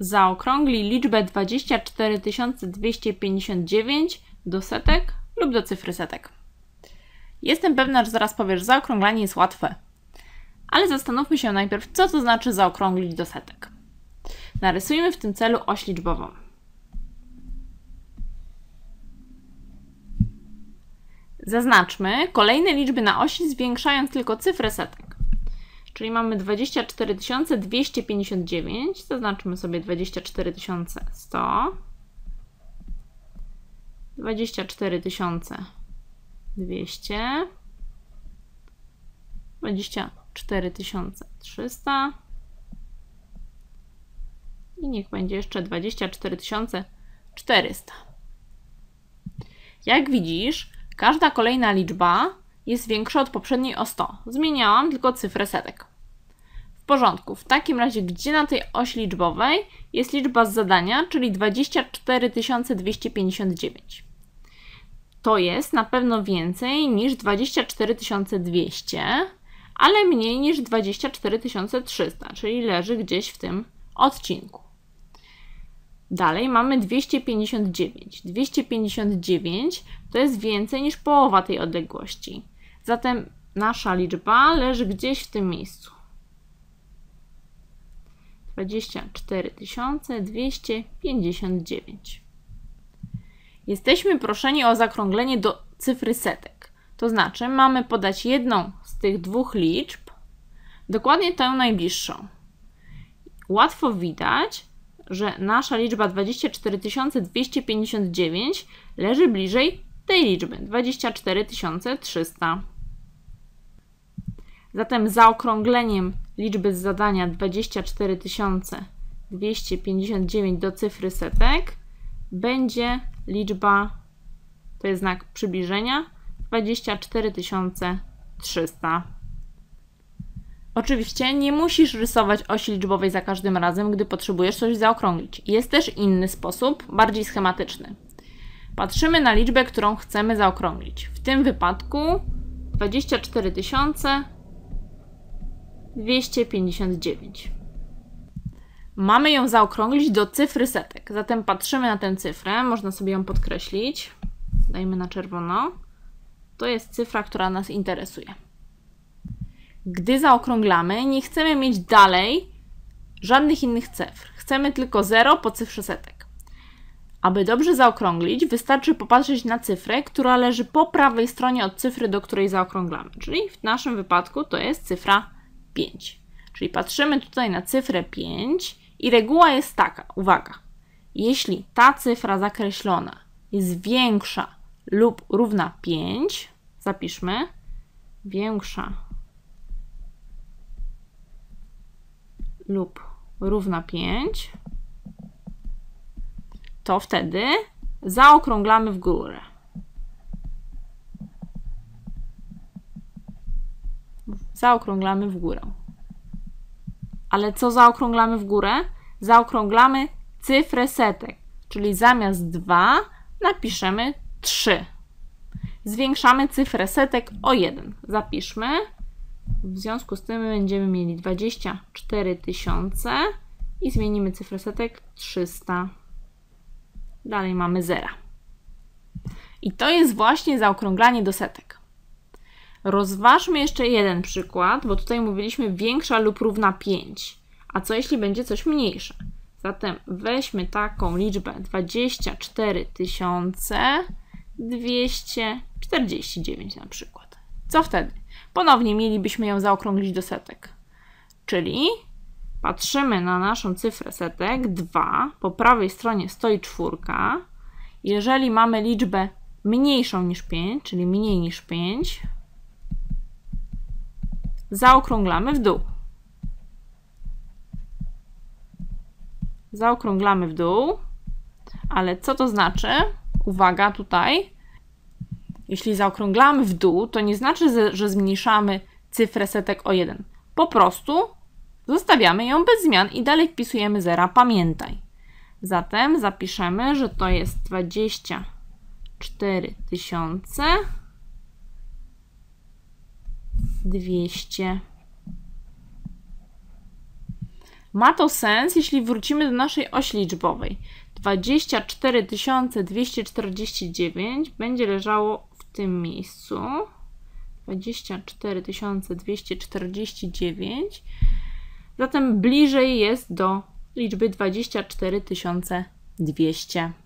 Zaokrąglij liczbę 24 259 do setek lub do cyfry setek. Jestem pewna, że zaraz powiesz, że zaokrąglanie jest łatwe. Ale zastanówmy się najpierw, co to znaczy zaokrąglić do setek. Narysujmy w tym celu oś liczbową. Zaznaczmy kolejne liczby na osi, zwiększając tylko cyfrę setek. Czyli mamy 24 259, zaznaczmy sobie 24 100, 24 200, 24 300 i niech będzie jeszcze 24 400. Jak widzisz, każda kolejna liczba jest większa od poprzedniej o 100. Zmieniałam tylko cyfrę setek. W porządku. W takim razie, gdzie na tej osi liczbowej jest liczba z zadania, czyli 24 259. To jest na pewno więcej niż 24 200, ale mniej niż 24 300, czyli leży gdzieś w tym odcinku. Dalej mamy 259. 259 to jest więcej niż połowa tej odległości. Zatem nasza liczba leży gdzieś w tym miejscu. 24 259. Jesteśmy proszeni o zaokrąglenie do cyfry setek. To znaczy mamy podać jedną z tych dwóch liczb, dokładnie tę najbliższą. Łatwo widać, że nasza liczba 24 259 leży bliżej tej liczby 24 300. Zatem zaokrągleniem liczby z zadania 24 259 do cyfry setek będzie liczba, to jest znak przybliżenia, 24 300. Oczywiście nie musisz rysować osi liczbowej za każdym razem, gdy potrzebujesz coś zaokrąglić. Jest też inny sposób, bardziej schematyczny. Patrzymy na liczbę, którą chcemy zaokrąglić. W tym wypadku 24 259. Mamy ją zaokrąglić do cyfry setek. Zatem patrzymy na tę cyfrę, można sobie ją podkreślić. Dajmy na czerwono. To jest cyfra, która nas interesuje. Gdy zaokrąglamy, nie chcemy mieć dalej żadnych innych cyfr. Chcemy tylko 0 po cyfrze setek. Aby dobrze zaokrąglić, wystarczy popatrzeć na cyfrę, która leży po prawej stronie od cyfry, do której zaokrąglamy. Czyli w naszym wypadku to jest cyfra 5. Czyli patrzymy tutaj na cyfrę 5 i reguła jest taka, uwaga, jeśli ta cyfra zakreślona jest większa lub równa 5, zapiszmy, większa lub równa 5, to wtedy zaokrąglamy w górę. Zaokrąglamy w górę. Ale co zaokrąglamy w górę? Zaokrąglamy cyfrę setek, czyli zamiast 2 napiszemy 3. Zwiększamy cyfrę setek o 1. Zapiszmy. W związku z tym będziemy mieli 24 000 i zmienimy cyfrę setek 300. Dalej mamy 0. I to jest właśnie zaokrąglanie do setek. Rozważmy jeszcze jeden przykład, bo tutaj mówiliśmy większa lub równa 5. A co jeśli będzie coś mniejsze? Zatem weźmy taką liczbę 24 249 na przykład. Co wtedy? Ponownie mielibyśmy ją zaokrąglić do setek. Czyli patrzymy na naszą cyfrę setek 2, po prawej stronie stoi 4. Jeżeli mamy liczbę mniejszą niż 5, czyli mniej niż 5, zaokrąglamy w dół. Zaokrąglamy w dół, ale co to znaczy? Uwaga tutaj. Jeśli zaokrąglamy w dół, to nie znaczy, że zmniejszamy cyfrę setek o 1. Po prostu zostawiamy ją bez zmian i dalej wpisujemy zera. Pamiętaj. Zatem zapiszemy, że to jest 24 200. Ma to sens, jeśli wrócimy do naszej osi liczbowej. 24 249 będzie leżało w tym miejscu. 24 249. Zatem bliżej jest do liczby 24 200.